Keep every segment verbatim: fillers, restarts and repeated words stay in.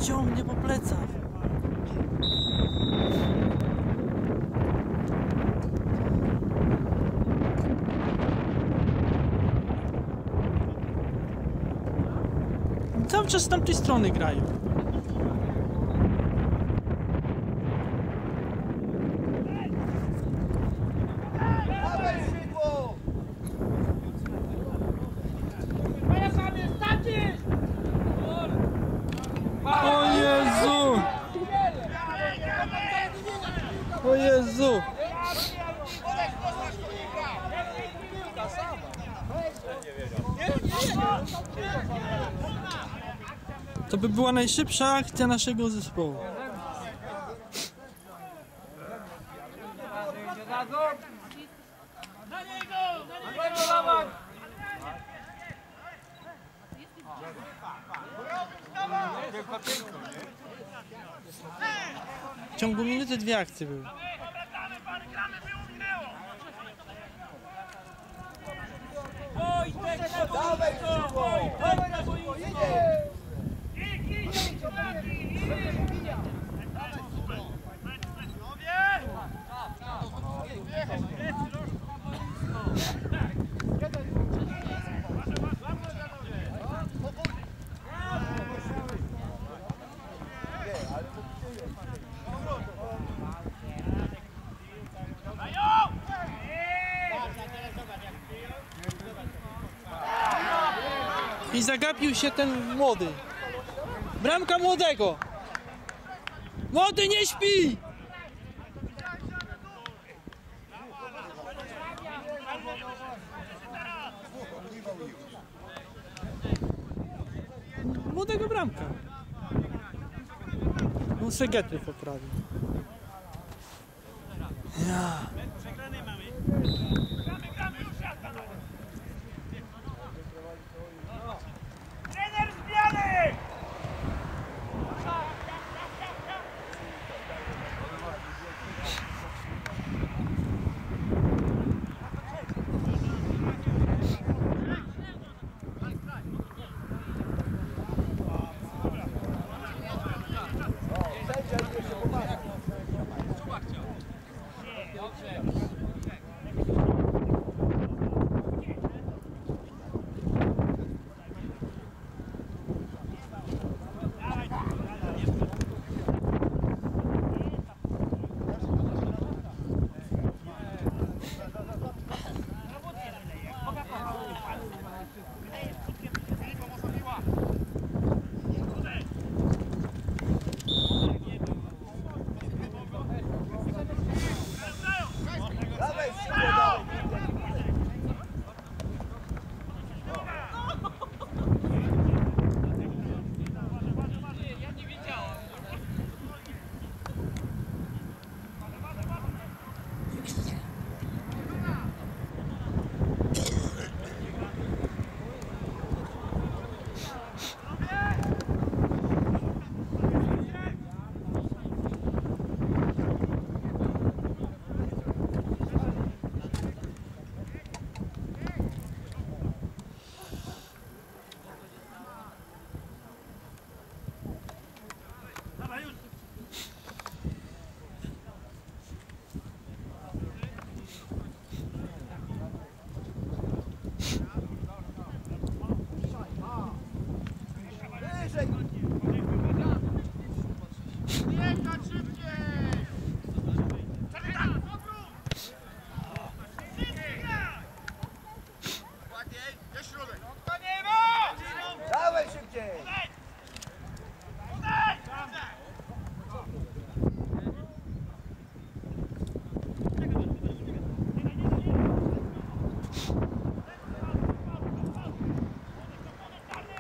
ciągnie po plecach. Cały czas z tamtej strony grają. O Jezu! O Jezu! To by była najszybsza akcja naszego zespołu. Na niego! Na niego! W ciągu minuty dwie akcje były. Wojtek na boisko! Wojtek na boisko! I zagapił się ten młody. Bramka młodego. Młody, nie śpi! Młodego bramka. On se getry poprawił. Ja. Trener zmiany!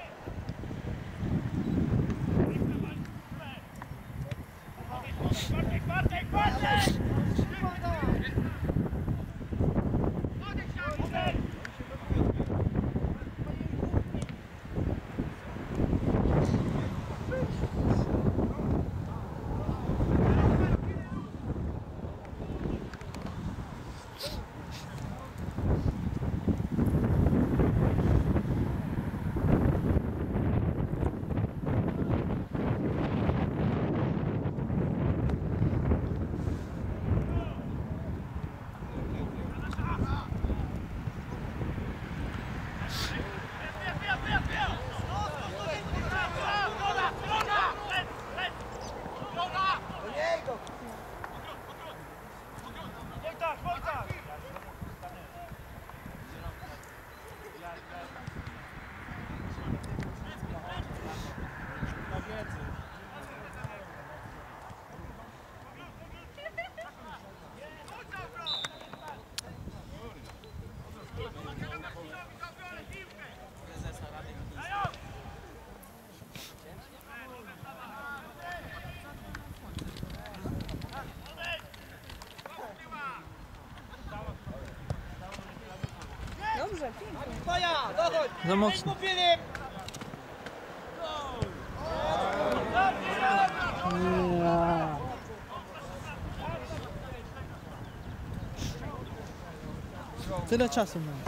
Martin! Za mocno. Filip! Ja. Tyle czasu mam.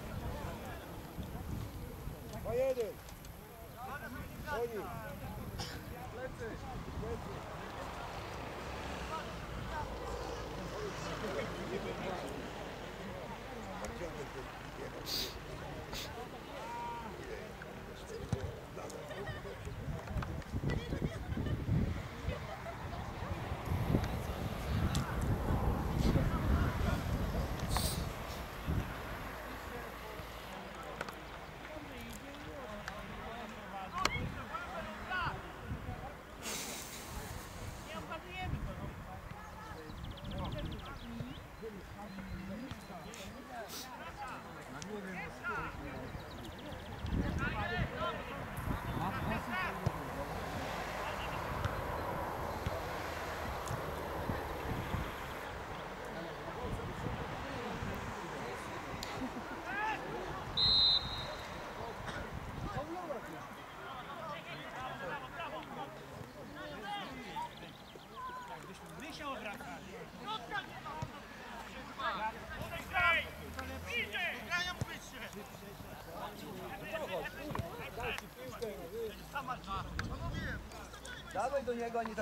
Dawaj do niego, a nie to.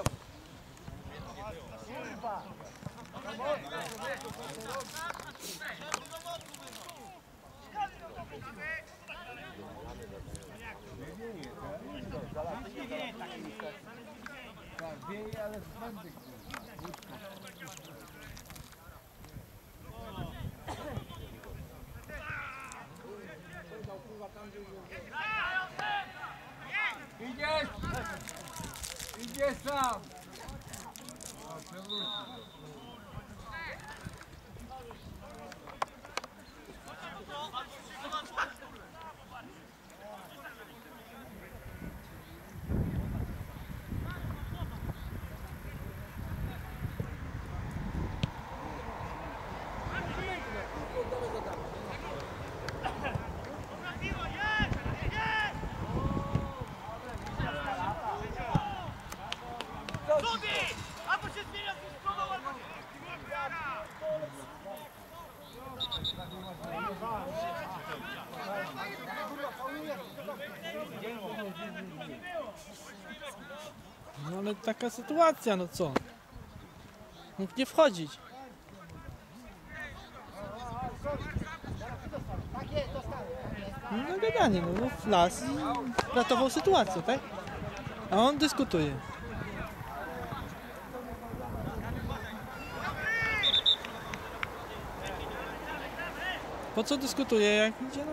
Kurwa! Tak, wieje, ale z wędek. Idziesz! Idziesz sam! Albo się zmienia z stroną, albo nie! No ale taka sytuacja, no co? Mógł nie wchodzić. No gadanie, no las i ratował sytuację, tak? A on dyskutuje. Po co dyskutuje, jak idzie, no?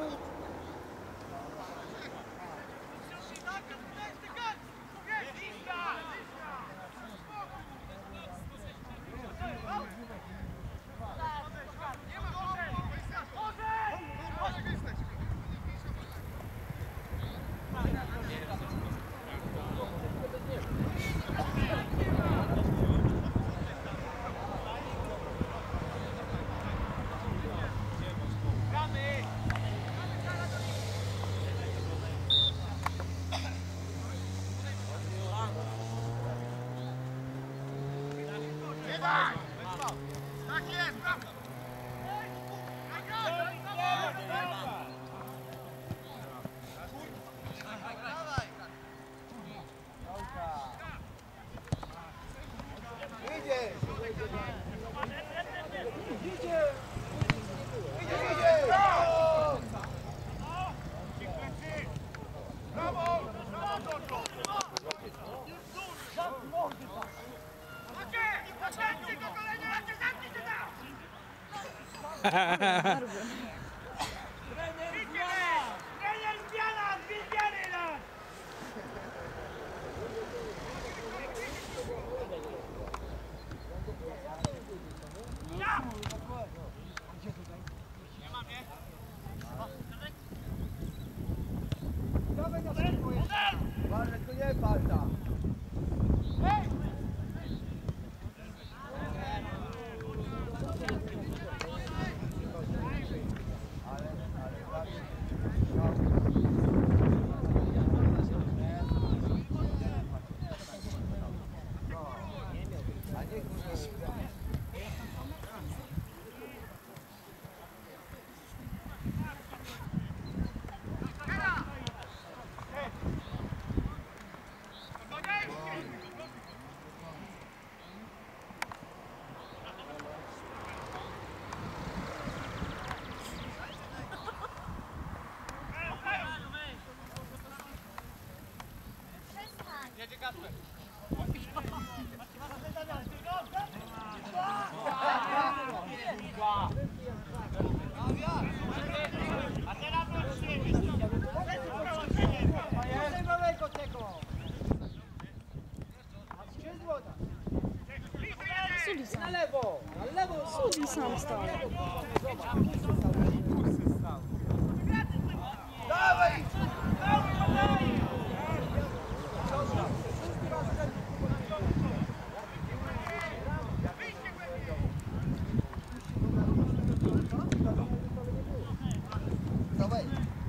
Tak jest, brawo! Idziesz! Trener zmiana! Dwie zmiany nas! Dawaj na szybko jeszcze! Walek, to nie palta! A teraz wróćcie! Jeszcze małego tego. Sudi Na sam. lewo, na lewo. Sudi sam stał. Dawaj! Dawaj.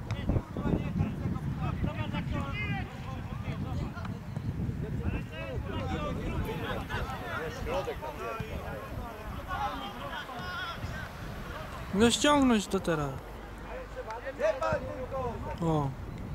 No ściągnąć to teraz. Nie pal tylko. O.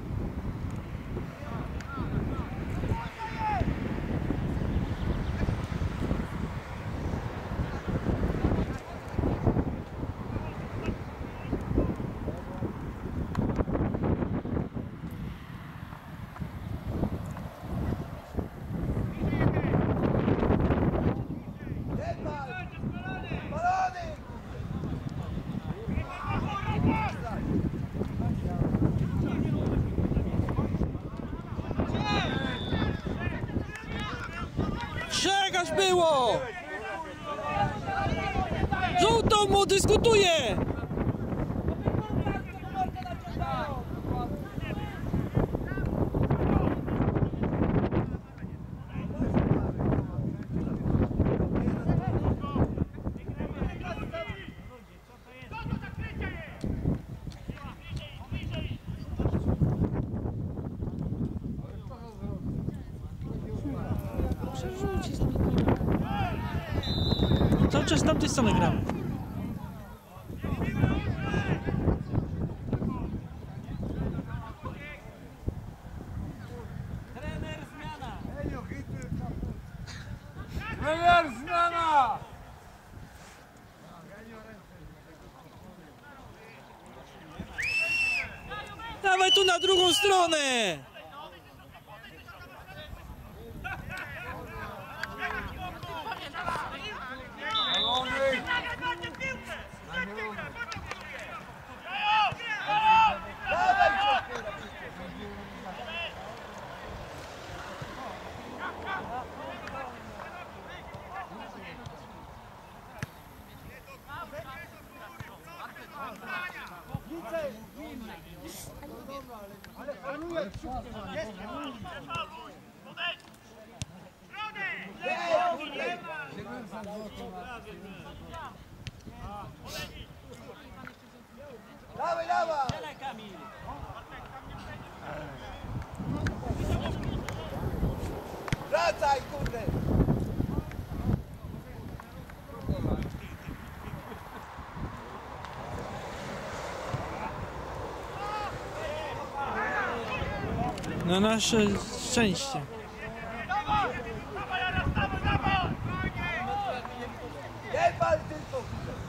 Nie pal. Balony! Czekać było! Żółtą mu dyskutuje! Przerzucić. Cały czas z tamtej strony gram. Trener zmiana! Dawaj tu na drugą stronę! Macie piłkę! Macie grę! Ale panuje szybko. Jest. Podejdź! Stronę! Dawaj, dawaj! Wracaj, kurde! Na nasze szczęście. Dawaj! Dawaj, Jaras, dawaj, dawaj! Nie pal tylko!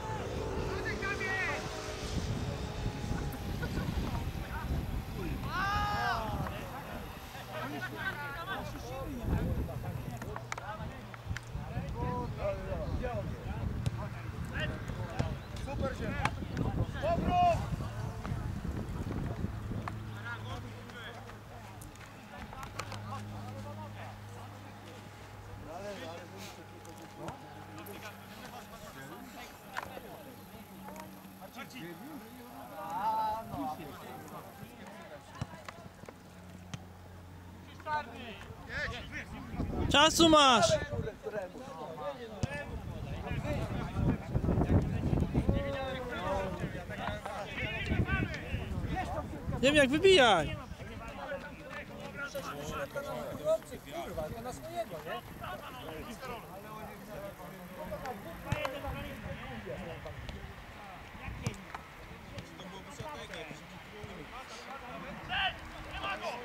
Super się! Powrót! Czasu masz! Kurde, któremu? Nie wiem jak wybijaj! Nie ma go!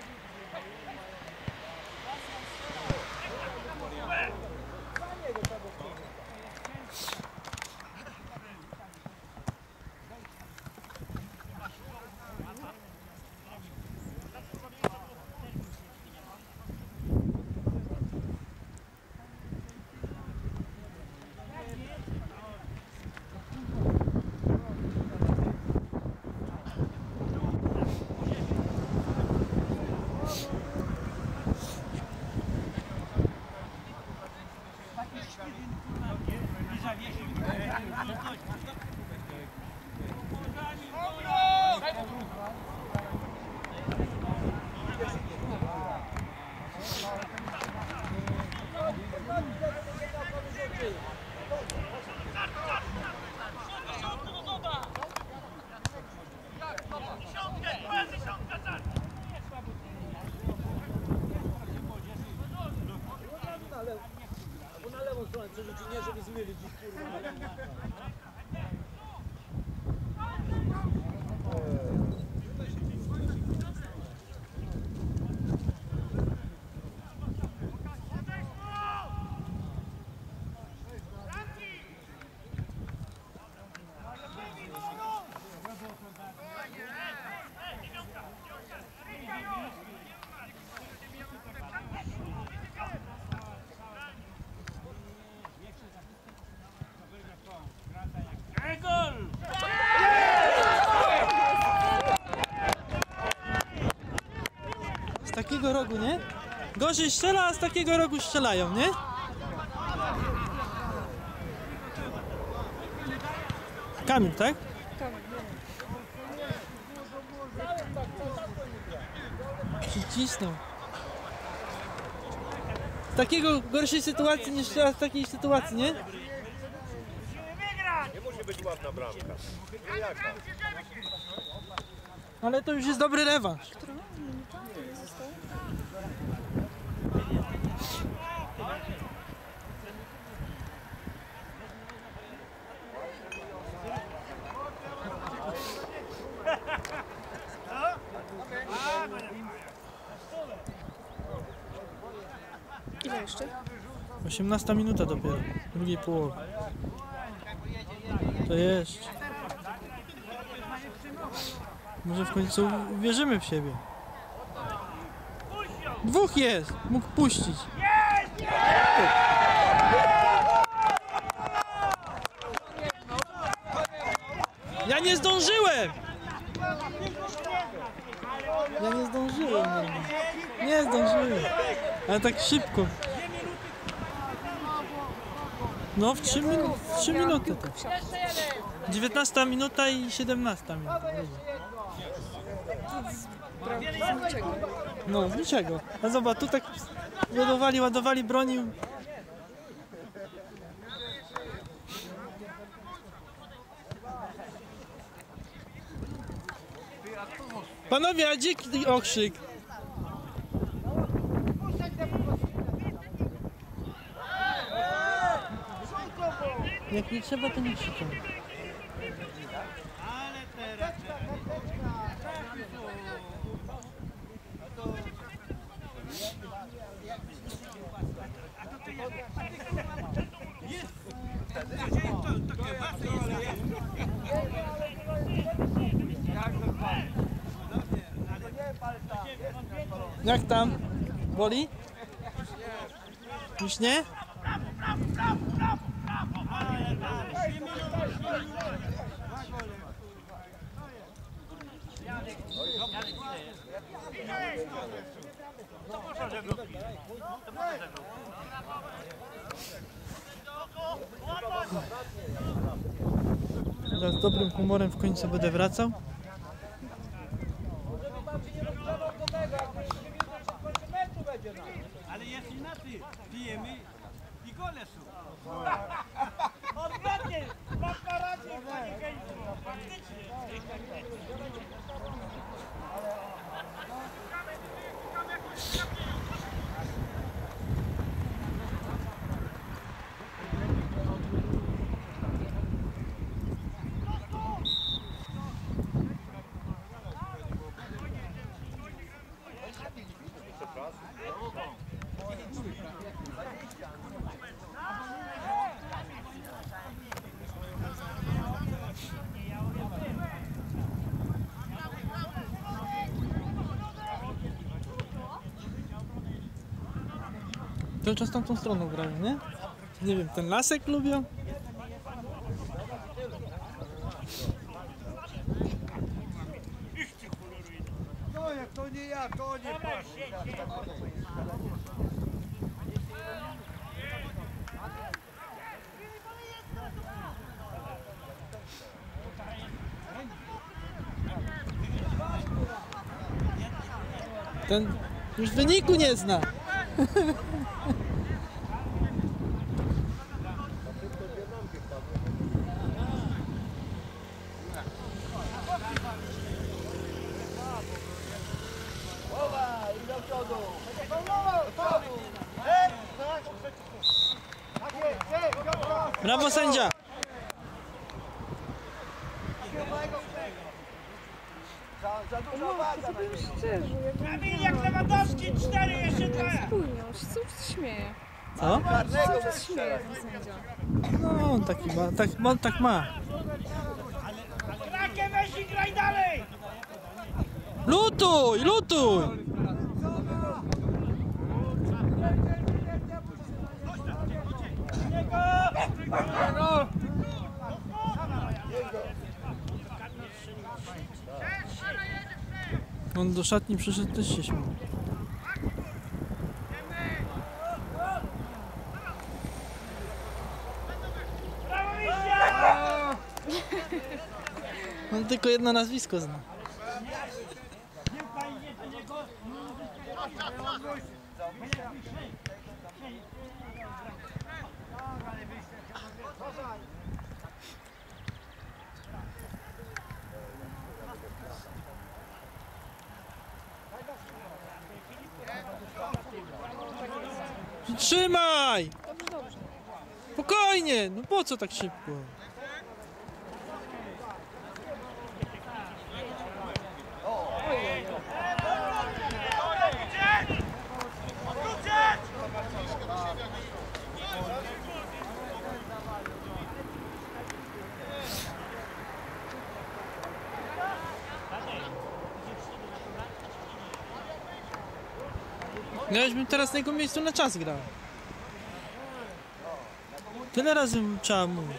Z takiego rogu, nie? Gorzej strzela, a z takiego rogu strzelają, nie? Kamil, tak? Przycisnął. Z takiego gorszej sytuacji niż strzela z takiej sytuacji, nie? Nie musi być ładna bramka. No jaka? Ale to już jest dobry rewanż. Która minuta? Ile zostało? Ile jeszcze? osiemnasta minuta dopiero, drugiej połowy. To jeszcze. Może w końcu uwierzymy w siebie. Dwóch jest! Mógł puścić. Ja nie zdążyłem! Ja nie zdążyłem. Nie, nie zdążyłem. Ale tak szybko. No w trzy minu trzy minuty to. dziewiętnasta minuta i siedemnasta minuta. Z niczego. No z niczego. A zobacz, tu tak ładowali, ładowali broni. Panowie, a gdzie okrzyk? Jak nie trzeba, to nie krzyczą. Jak tam? Boli? Już nie? Z dobrym humorem w końcu będę wracał. Ale jest inaczej, pijemy i gole są. Odwrotnie, paparazzi, panie Gejsu, faktycznie. Cały czas tamtą stroną grają, nie? Nie wiem, ten lasek lubią? No jak to nie ja, to nie patrz. Ten już wyniku nie zna. I do przodu. Tak jest, tak, Piotrowski. Brawo sędzia! Za, za dużo waga na Powiem niego. szczerze, jakbym Kamil jak Lewandowski, cztery, jeszcze dwa. spójniał się, cały czas śmieje. Co? Karnego Cały mu czas śmieje ten sędzia. No on taki ma, tak, on tak ma. Krakę weź i graj dalej. Lutuj, lutuj! On do szatni przyszedł, też się śmiał. Brawo Miścia! On tylko jedno nazwisko zna. Trzymaj! Dobrze, dobrze. Spokojnie! No po co tak szybko? Odwrócić! No ja już bym teraz na jego miejscu na czas grał. Tyle razy trzeba mówić.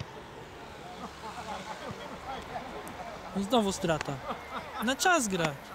No znowu strata. Na czas grać.